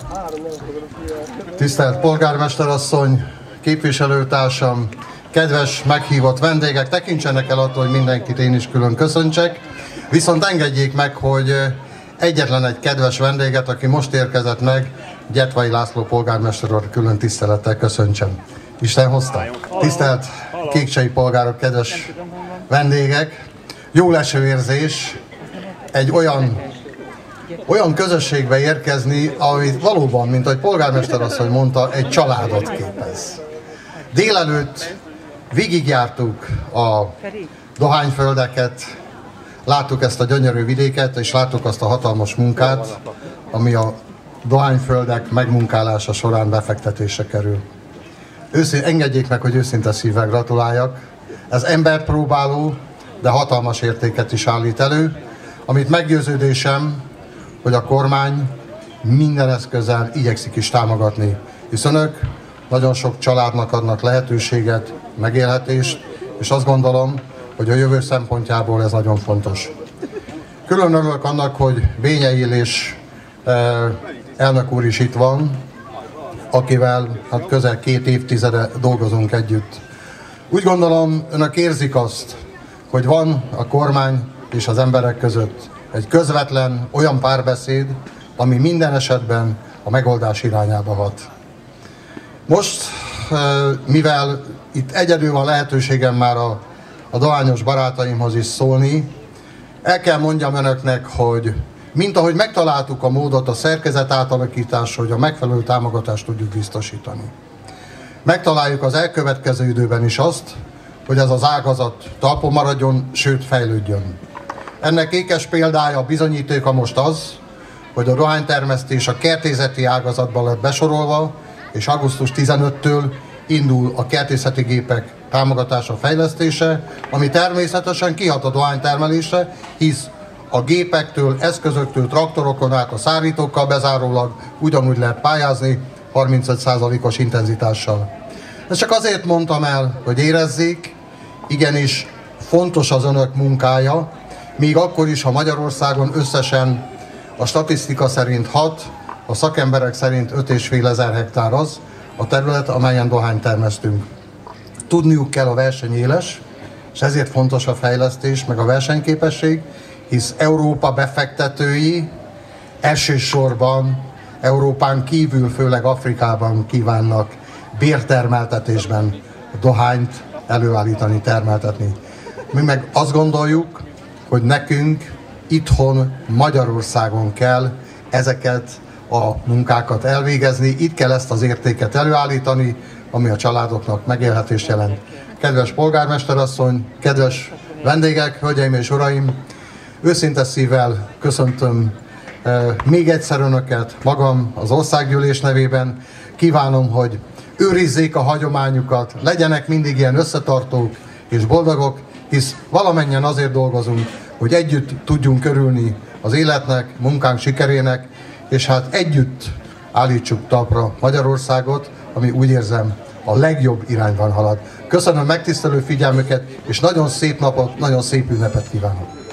Tisztelt polgármesterasszony, képviselőtársam, kedves meghívott vendégek, tekintsenek el attól, hogy mindenkit én is külön köszöntsek, viszont engedjék meg, hogy egyetlen egy kedves vendéget, aki most érkezett meg, Gyetvai László polgármester úr, külön tisztelettel köszöntsem. Isten hozta. Tisztelt kékcsei polgárok, kedves vendégek, jó leső érzés egy olyan közösségbe érkezni, ami valóban, mint ahogy polgármester asszony mondta, egy családot képez. Délelőtt végigjártuk a dohányföldeket, láttuk ezt a gyönyörű vidéket, és láttuk azt a hatalmas munkát, ami a dohányföldek megmunkálása során befektetésre kerül. Engedjék meg, hogy őszinte szívvel gratuláljak. Ez emberpróbáló, de hatalmas értéket is állít elő, amit meggyőződésem, hogy a kormány minden eszközzel igyekszik is támogatni, hisz önök nagyon sok családnak adnak lehetőséget, megélhetést, és azt gondolom, hogy a jövő szempontjából ez nagyon fontos. Külön örülök annak, hogy Bényei Illés elnök úr is itt van, akivel hát közel 2 évtizede dolgozunk együtt. Úgy gondolom, önök érzik azt, hogy van a kormány és az emberek között egy közvetlen olyan párbeszéd, ami minden esetben a megoldás irányába hat. Most, mivel itt egyedül van lehetőségem már a dohányos barátaimhoz is szólni, el kell mondjam önöknek, hogy mint ahogy megtaláltuk a módot a szerkezet átalakításra, hogy a megfelelő támogatást tudjuk biztosítani. Megtaláljuk az elkövetkező időben is azt, hogy ez az ágazat talpon maradjon, sőt fejlődjön. Ennek ékes példája, bizonyítéka most az, hogy a dohánytermesztés a kertészeti ágazatba lett besorolva, és augusztus 15-től indul a kertészeti gépek támogatása, fejlesztése, ami természetesen kihat a dohánytermelésre, hisz a gépektől, eszközöktől, traktorokon át a szárítókkal bezárólag ugyanúgy lehet pályázni 35%-os intenzitással. Ezt csak azért mondtam el, hogy érezzék, igenis fontos az önök munkája, még akkor is, ha Magyarországon összesen a statisztika szerint 6, a szakemberek szerint 5.500 hektár az a terület, amelyen dohányt termesztünk. Tudniuk kell, a verseny éles, és ezért fontos a fejlesztés, meg a versenyképesség, hisz Európa befektetői elsősorban Európán kívül, főleg Afrikában kívánnak bértermeltetésben dohányt előállítani, termeltetni. Mi meg azt gondoljuk, hogy nekünk itthon Magyarországon kell ezeket a munkákat elvégezni, itt kell ezt az értéket előállítani, ami a családoknak megélhetést jelent. Kedves polgármesterasszony, kedves vendégek, hölgyeim és uraim, őszinte szívvel köszöntöm még egyszer önöket, magam az országgyűlés nevében. Kívánom, hogy őrizzék a hagyományukat, legyenek mindig ilyen összetartók és boldogok, hisz valamennyien azért dolgozunk, hogy együtt tudjunk örülni az életnek, munkánk sikerének, és hát együtt állítsuk talpra Magyarországot, ami úgy érzem a legjobb irányban halad. Köszönöm megtisztelő figyelmüket, és nagyon szép napot, nagyon szép ünnepet kívánok!